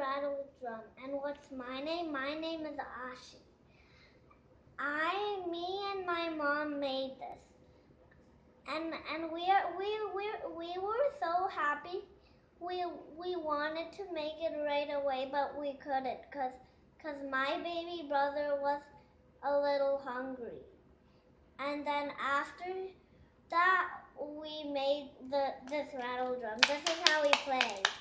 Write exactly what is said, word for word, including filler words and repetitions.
rattle drum. And what's my name? My name is Ashi. I, me and my mom made this. And and we are we we we were so happy. We we wanted to make it right away, but we couldn't cuz cuz my baby brother was a little hungry. And then after that we made the this rattle drum. This is how we play.